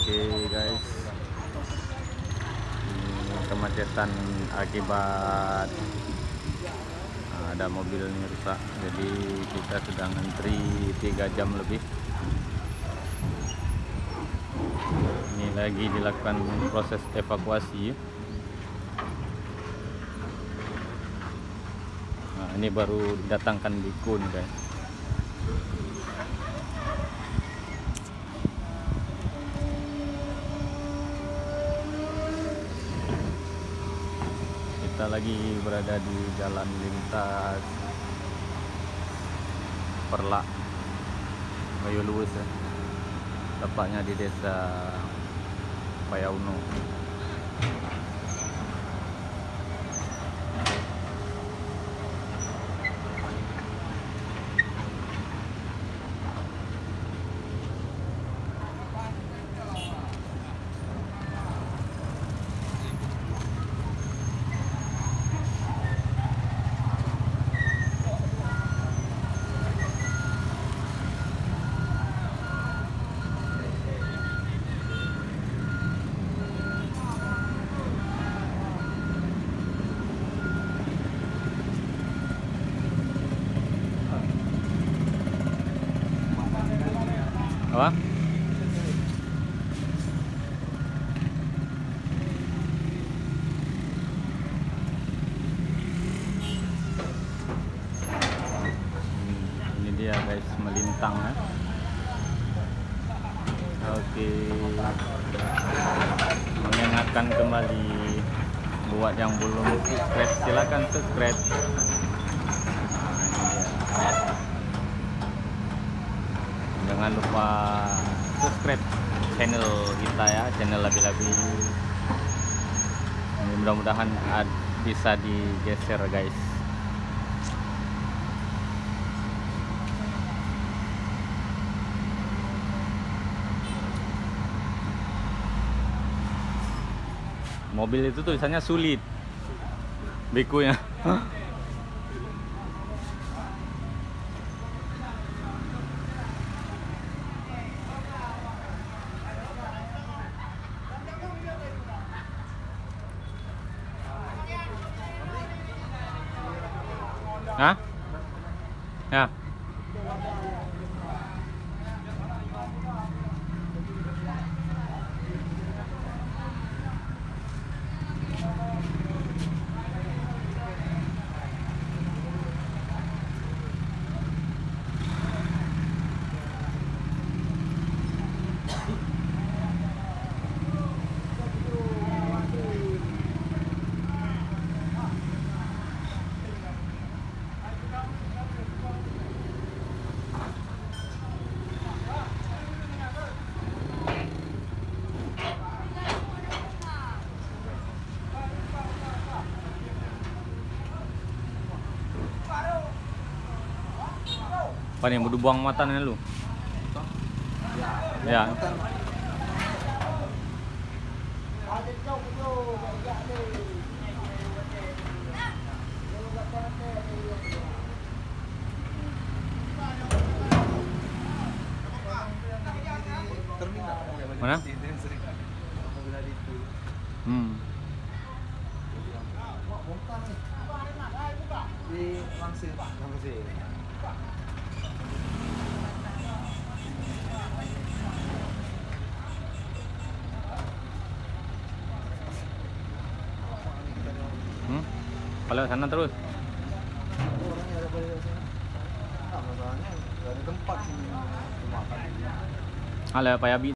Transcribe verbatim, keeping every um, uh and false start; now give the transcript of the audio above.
Oke guys, ini kemacetan akibat ada mobil ini rusak, jadi kita sedang antri tiga jam lebih. Ini lagi dilakukan proses evakuasi. Nah, ini baru didatangkan Biko nih guys. Kita lagi berada di jalan lintas Perlak Gayo Luwes ya. Tepatnya di desa Payauno. Apa? Ini dia guys, melintang ya. Oke, mengingatkan kembali buat yang belum subscribe, silakan subscribe. Jangan lupa subscribe channel kita ya, channel Labi-Labi. Mudah-mudahan bisa digeser guys. Mobil itu tulisannya sulit, Bikonya. Hah? Ya. Apa nih, mau buang matanya lu? Ya. Mana? Hmm. Di langsir, langsir. Hmm? Kalau sana terus. Orangnya ada balik sana. Nah, masalahnya nggak ada tempat sini makan. Ala Payabi.